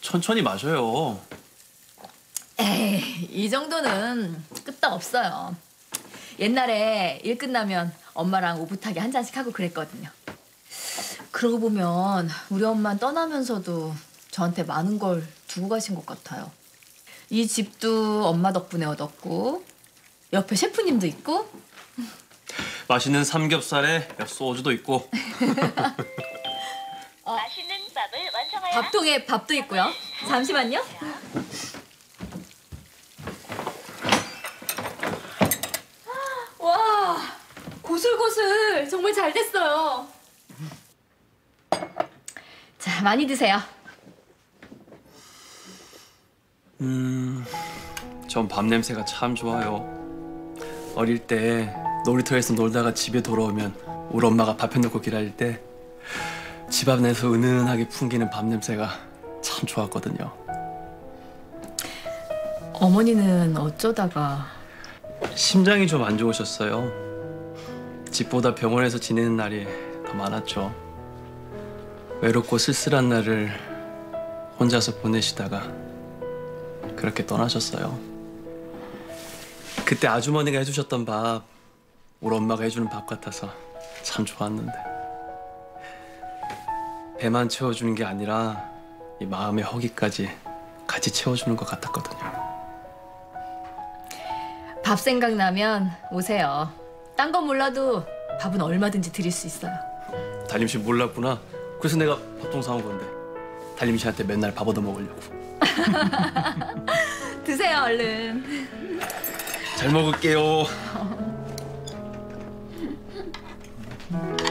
천천히 마셔요. 에이, 이 정도는 끄떡 없어요. 옛날에 일 끝나면 엄마랑 오붓하게 한 잔씩 하고 그랬거든요. 그러고 보면 우리 엄마는 떠나면서도 저한테 많은 걸 두고 가신 것 같아요. 이 집도 엄마 덕분에 얻었고 옆에 셰프님도 있고 맛있는 삼겹살에 소주도 있고. 맛있는 밥을 완성하여 밥통에 밥도 있고요. 잠시만요. 와, 고슬고슬 정말 잘 됐어요. 자, 많이 드세요. 전 밥 냄새가 참 좋아요. 어릴 때 놀이터에서 놀다가 집에 돌아오면 우리 엄마가 밥 해놓고 기다릴 때 집 안에서 은은하게 풍기는 밥 냄새가 참 좋았거든요. 어머니는 어쩌다가... 심장이 좀 안 좋으셨어요. 집보다 병원에서 지내는 날이 더 많았죠. 외롭고 쓸쓸한 날을 혼자서 보내시다가 그렇게 떠나셨어요. 그때 아주머니가 해주셨던 밥, 우리 엄마가 해주는 밥 같아서 참 좋았는데 배만 채워주는 게 아니라 이 마음의 허기까지 같이 채워주는 것 같았거든요. 밥 생각나면 오세요. 딴 건 몰라도 밥은 얼마든지 드릴 수 있어요. 달림 씨 몰랐구나. 그래서 내가 밥통 사온 건데 달림 씨한테 맨날 밥 얻어 먹으려고. 드세요, 얼른. 잘 먹을게요.